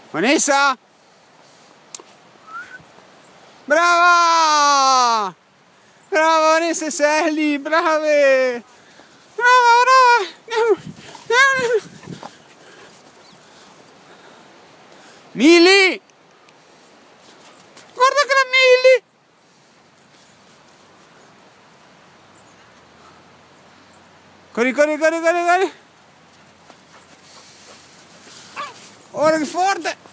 Vanessa! Brava! Brava Vanessa e Sally, brave! Brava, brava! Mili! Guarda che la Mili! Corri, corri, corri, corri, corri! Ora che forte!